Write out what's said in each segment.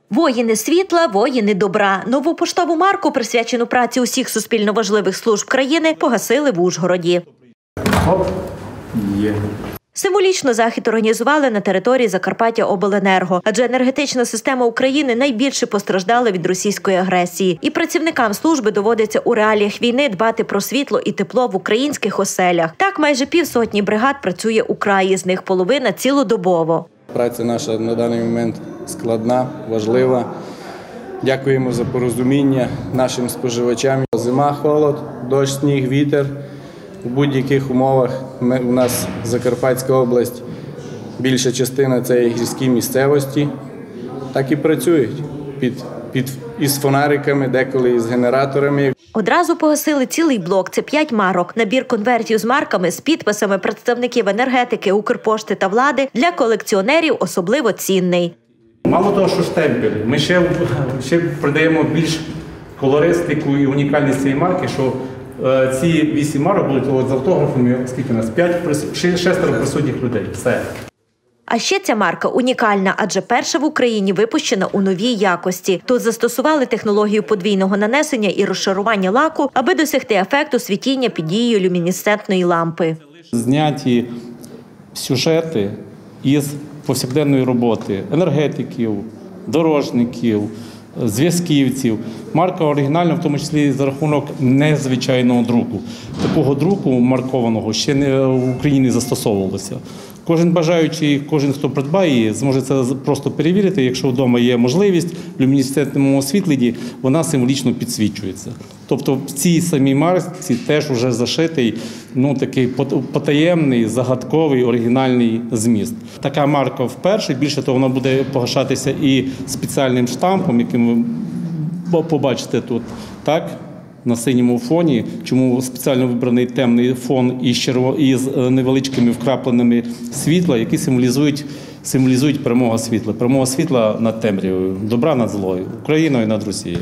Воїни світла, воїни добра. Нову поштову марку, присвячену праці усіх суспільно важливих служб країни, погасили в Ужгороді. Хоп, є. Символічно захід організували на території Закарпаттяобленерго, адже енергетична система України найбільше постраждала від російської агресії. І працівникам служби доводиться у реаліях війни дбати про світло і тепло в українських оселях. Так, майже півсотні бригад працює у краї, з них половина цілодобово. Праця наша на даний момент складна, важлива. Дякуємо за порозуміння нашим споживачам. Зима, холод, дощ, сніг, вітер. У будь-яких умовах у нас Закарпатська область, більша частина – це гірські місцевості, так і працюють із фонариками, деколи із генераторами. Одразу погасили цілий блок – це 5 марок. Набір конвертів з марками з підписами представників енергетики, Укрпошти та влади для колекціонерів особливо цінний. Мало того, що штемпелі, ми ще продаємо більш колористику і унікальність цієї марки, що ці 8 марок будуть з автографами, скільки у нас? 6 присутніх людей. Все. А ще ця марка унікальна, адже перша в Україні випущена у новій якості. Тут застосували технологію подвійного нанесення і розшарування лаку, аби досягти ефекту світіння під дією люмінесцентної лампи. Зняті сюжети із повсякденної роботи енергетиків, дорожників, зв'язківців. Марка оригінальна, в тому числі за рахунок незвичайного друку. Такого друку маркованого ще не в Україні не застосовувалося. Кожен бажаючий, кожен, хто придбає її, зможе це просто перевірити. Якщо вдома є можливість, в люмінесцентному освітленні вона символічно підсвічується. Тобто в цій самій марці теж вже зашитий такий потаємний, загадковий, оригінальний зміст. Така марка вперше, більше того, вона буде погашатися і спеціальним штампом, яким ви побачите тут, так? На синьому фоні, чому спеціально вибраний темний фон із невеличкими вкрапленнями світла, які символізують перемогу світла. Перемога світла над темрявою, добра над злою, Україною над Росією.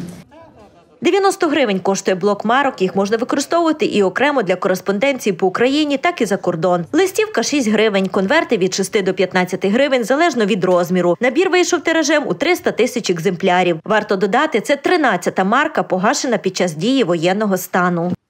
90 гривень коштує блок марок, їх можна використовувати і окремо для кореспонденції по Україні, так і за кордон. Листівка – 6 гривень, конверти – від 6 до 15 гривень, залежно від розміру. Набір вийшов тиражем у 300 тисяч екземплярів. Варто додати, це 13-та марка, погашена під час дії воєнного стану.